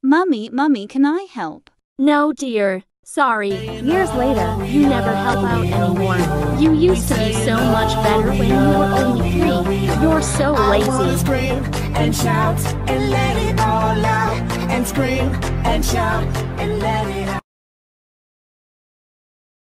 Mummy, can I help? No, dear. Sorry. Years later, you never help out anymore. You used to be so much better when you were only 3. You're so lazy. I wanna scream and shout and let it all out. And scream and shout and let it out.